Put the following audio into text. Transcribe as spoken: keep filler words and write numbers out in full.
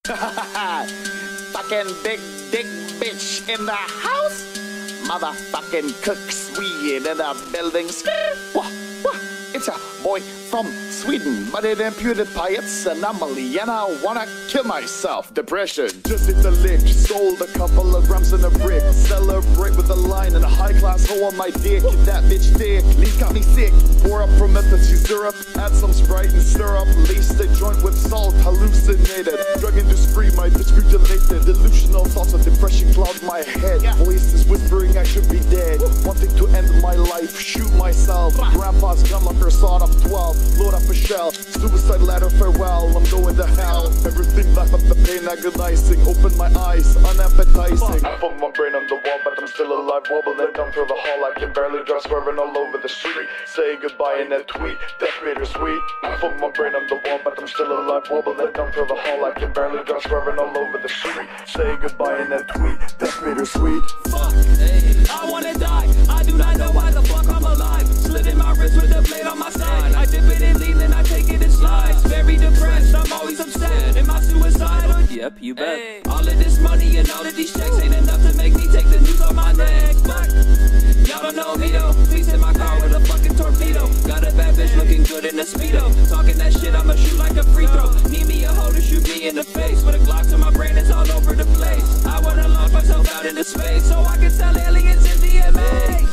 Fucking big dick bitch in the house. Motherfucking cooks weed in the building. Wah, wah. It's a boy from Sweden, but it imputed by its anomaly, and I wanna kill myself. Depression. Just hit the lick, sold a couple of grams in a brick. Celebrate with a line and a high class hoe on my dick. That bitch dick, leaf got me sick. Pour up promethazine syrup, add some Sprite and syrup. Laced a joint with salt, hallucinated. Drug industry, my bitch mutilated. Delusional thoughts of depression cloud my head. Yeah. Voices whispering I should be dead. Wanting to end my life, shoot myself. Grandpa's gun like her sawed up twelve. Load up a shell, suicide ladder, farewell. I'm going to hell. Everything left but the pain agonizing. Open my eyes, unappetizing. I put my brain on the wall, but I'm still alive. Wobbling down through the hall, I can barely drive, swerving all over the street. Say goodbye in a tweet, death bittersweet. I put my brain on the wall, but I'm still alive. Wobbling down through the hall, I can barely drive, swerving all over the street. Say goodbye in a tweet, death bittersweet. Fuck, hey. I wanna die. I do not know why the fuck I'm alive. Slitting my wrist with the blade on my side. I dip it in lean and I take it in slides. Very depressed, I'm always upset. Am I suicidal? Yep, you bet. Hey. All of this money and all of these checks ain't enough to make me take the news on my neck. Fuck, y'all don't know me though. Please in my car with a fucking torpedo. Got a bad bitch looking good in a Speedo. Talking that shit, I'ma shoot like a free throw. Need me a hoe to shoot me in the face. With a Glock to my brain, it's all over the place. I wanna launch myself out into space so I can tell aliens in D M A.